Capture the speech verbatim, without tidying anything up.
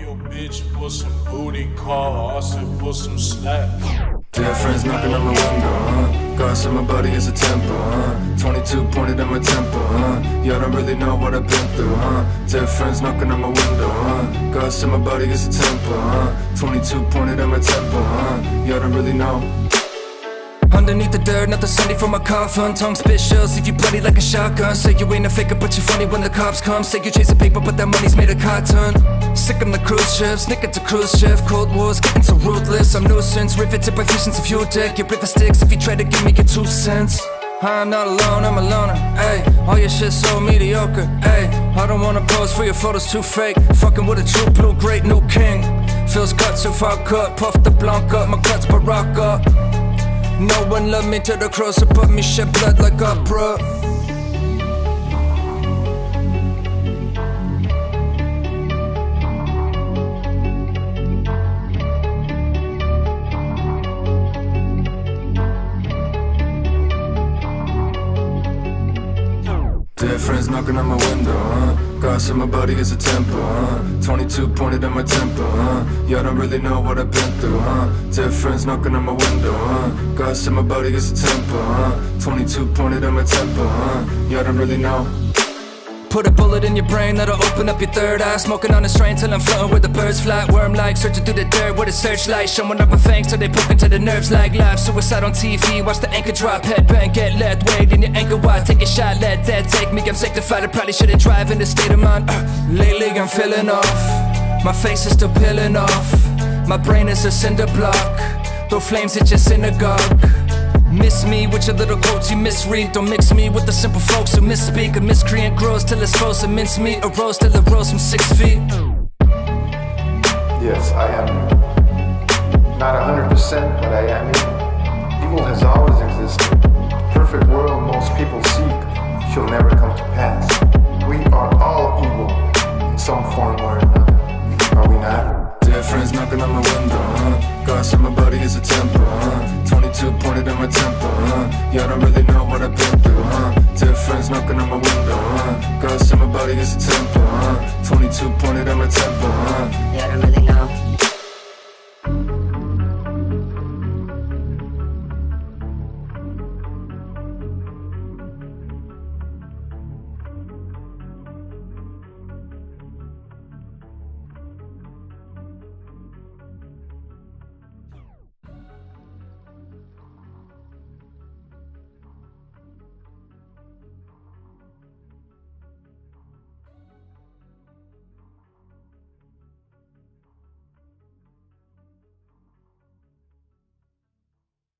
your bitch for some booty call, I said for some slack. Dear friends knocking on my window, huh? God said my body is a temple, huh? twenty-two pointed at my temple, huh? Y'all don't really know what I've been through, huh? Dear friends knocking on my window, huh? God said my body is a temple, huh? twenty-two pointed at my temple, huh? Y'all don't really know. Underneath the dirt, not the Sunday from my coffin. Tongue spit shells, leave you bloody like a shotgun. Say you ain't a faker, but you funny when the cops come. Say you chasing paper, but that money's made of cotton. Sick on the Khruschev, Nikita Khruschev. Cold War's getting so ruthless. I'm nuisance, riveted by visions of your deck. Your River Styx if you try to give me your two cents. I'm not alone, I'm a loner, ayy. All your shit's so mediocre, ayy. I don't wanna pose for your photos too fake. Fucking with a true blue, great new king. Feels cut so far cut, puff the Blanka, my cut's Baraka. No one loved me till the cross above me shed blood like opera. Dead friends knocking on my window, huh? God said my body is a temple, huh? twenty-two pointed at my temple, huh? Y'all don't really know what I've been through, huh? Dead friends knocking on my window, huh? God said my body is a temple, huh? twenty-two pointed at my temple, huh? Y'all don't really know. Put a bullet in your brain that'll open up your third eye. Smoking on a strain till I'm floating where the birds fly. Worm-like, searching through the dirt with a searchlight. Showing up my fangs till they poke into the nerves like live. Suicide on T V, watch the anchor drop. Headbang, get led, wait in your anchor wide. Take a shot, let that take me. I'm sanctified, I probably shouldn't drive in this state of mind. uh, Lately I'm feeling off. My face is still peeling off. My brain is a cinder block. Throw flames at your synagogue. Miss me with your little quotes you misread. Don't mix me with the simple folks who misspeak. A miscreant grows till it's supposed to mince meat. A rose till it rose from six feet. Yes, I am you. Not a hundred percent, but I am you. Evil has always existed. The perfect world most people seek shall never come to pass. We are all evil in some form or another. Are we not? Dead friends knocking on my window, huh? God said my body is a temple, huh? twenty-two pointed at my temple, huh? Y'all don't really know what I've been through, huh? Dead friends knocking on my window, huh? God said my body is a temple, huh? twenty-two pointed at my temple, huh? Y'all don't really